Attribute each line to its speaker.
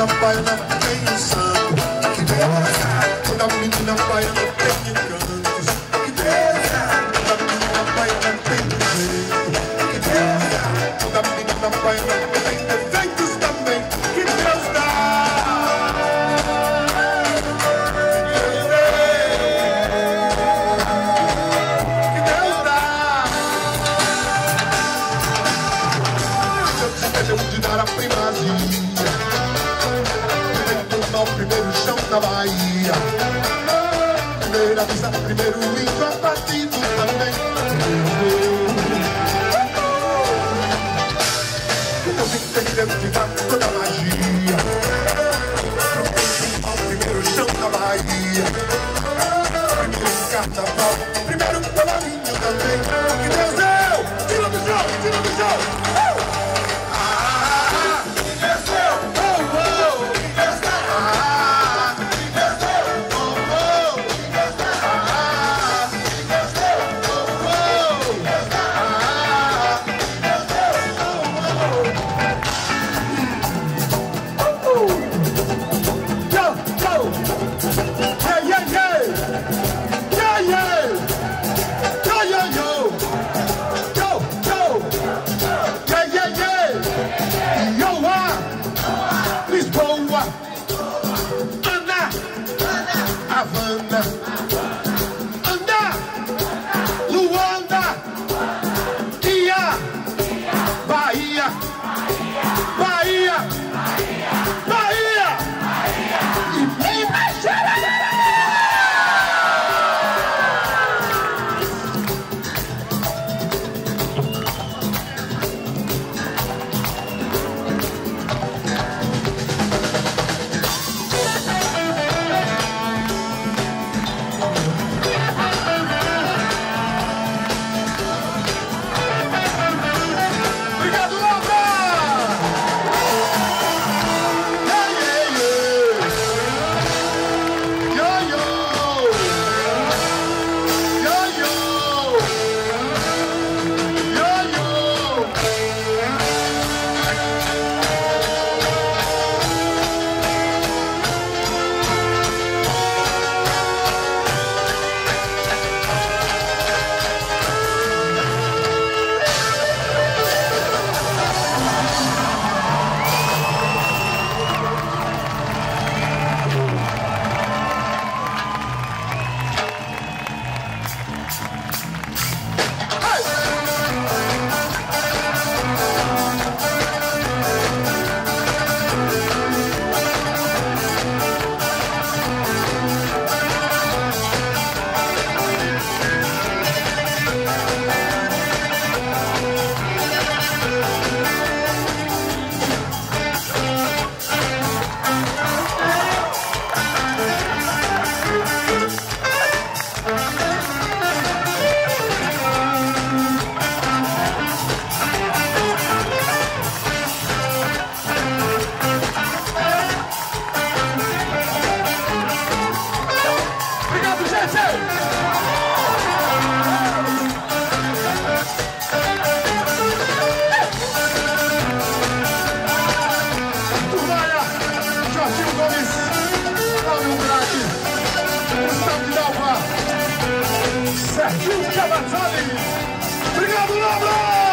Speaker 1: menina baiana tem um santo. Que beleza! Toda menina baiana tem encantos. Que beleza! Toda menina baiana tem um jeito. Que beleza! Toda menina baiana tem defeitos também. Que Deus dá! Que Deus dá! Deus esqueceu de dar a primazia. O primeiro chão da Bahia, primeira vista, primeiro índio abatido também. Deus entendeu que dá toda a magia. O primeiro chão da Bahia, primeiro carnaval, primeiro colarinho também. Que Deus deu! Tira do chão, tira do chão! Havana, Anda, Luanda, Ia, Bahia, Bahia, Bahia, e Serginho Cavazzoli. Obrigado, Lobro!